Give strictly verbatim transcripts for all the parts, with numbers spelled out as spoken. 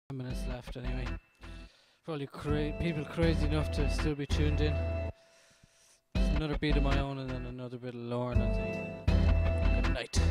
Minutes left anyway. Probably cra people crazy enough to still be tuned in. There's another beat of my own and then another bit of Lorne, I think. Good night.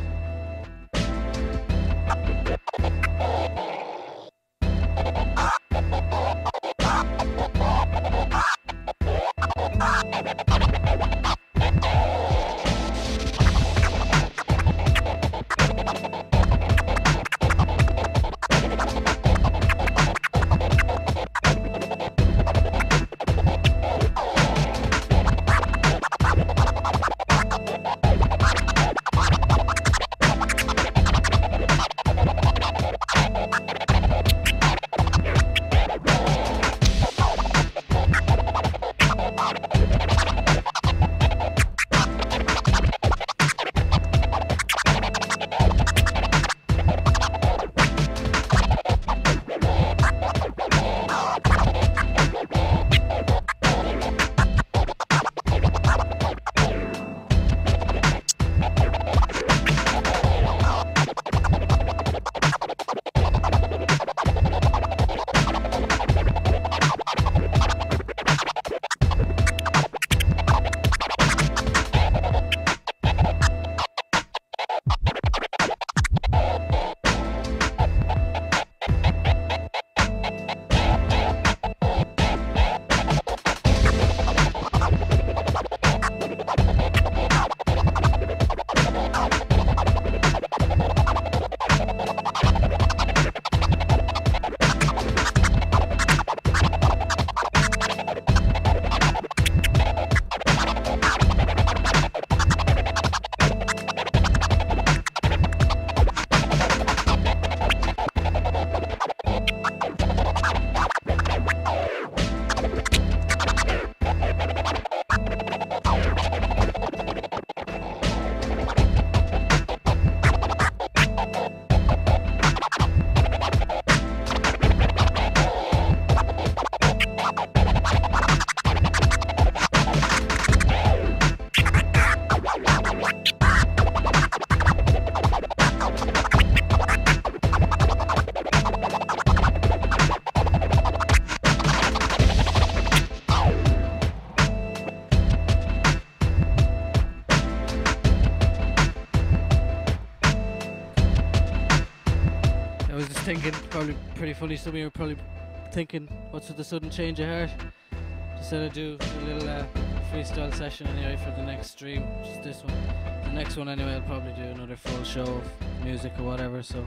Thinking, probably pretty funny, some of you are probably thinking, what's with the sudden change of heart? Decided to do a little uh, freestyle session anyway for the next stream, just this one. The next one anyway, I'll probably do another full show of music or whatever, so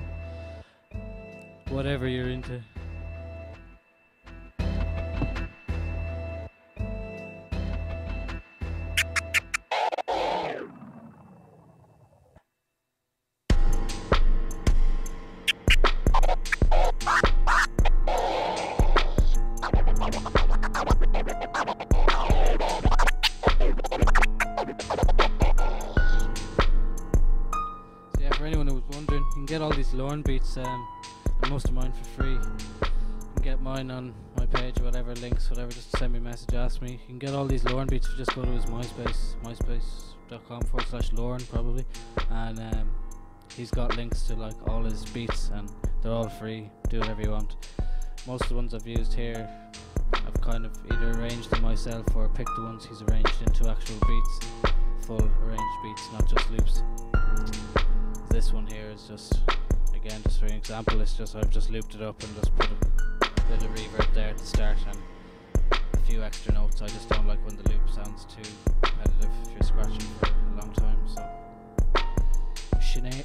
whatever you're into. Get all these Lorne beats um, and most of mine for free. You can get mine on my page or whatever, links, whatever, just send me a message, ask me. You can get all these Lorne beats if you just go to his MySpace, myspace.com forward slash Lorne probably, and um, he's got links to like all his beats and they're all free, do whatever you want. Most of the ones I've used here, I've kind of either arranged them myself or picked the ones he's arranged into actual beats, full arranged beats, not just loops. This one here is just, again, just for an example, it's just I've just looped it up and just put a bit of reverb there at the start and a few extra notes. I just don't like when the loop sounds too repetitive if you're scratching for a long time, so Sinead.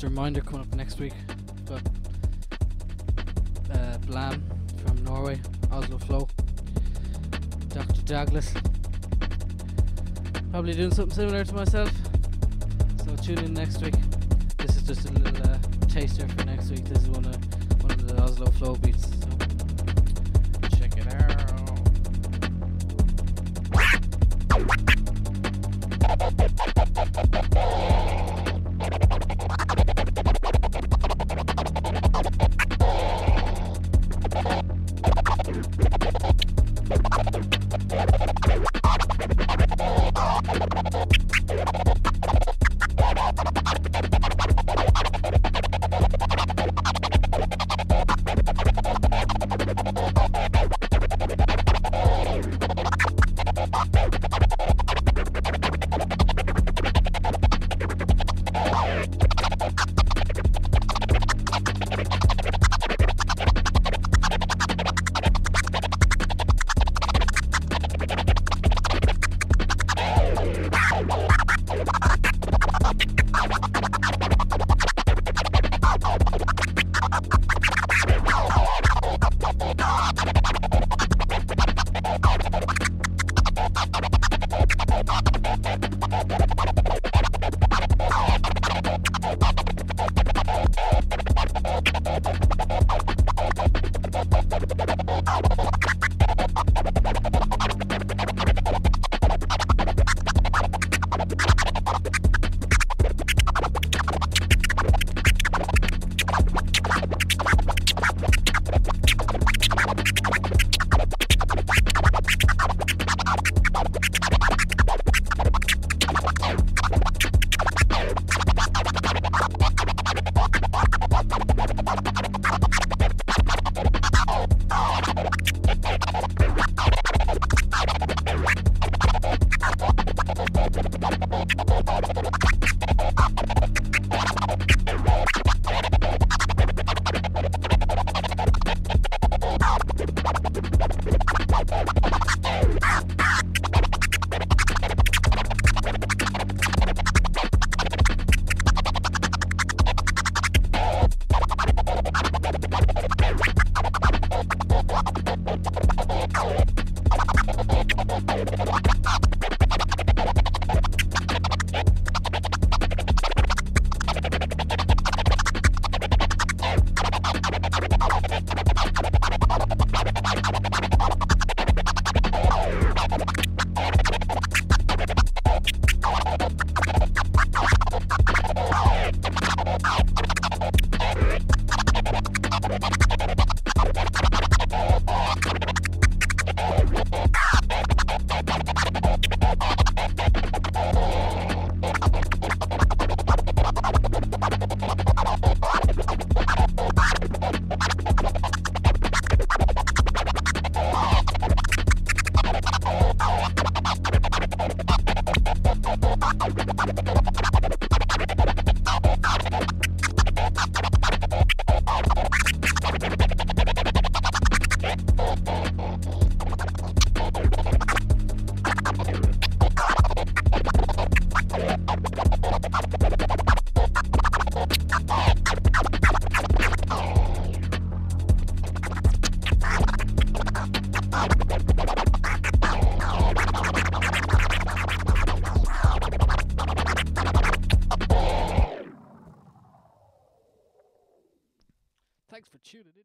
just a reminder, coming up next week, we've got uh, Blam from Norway, Oslo Flow, Doctor Douglas, probably doing something similar to myself, so tune in next week. This is just a little uh, taster for next week. This is one of, one of the Oslo Flow beats, so check it out. Thanks for tuning in.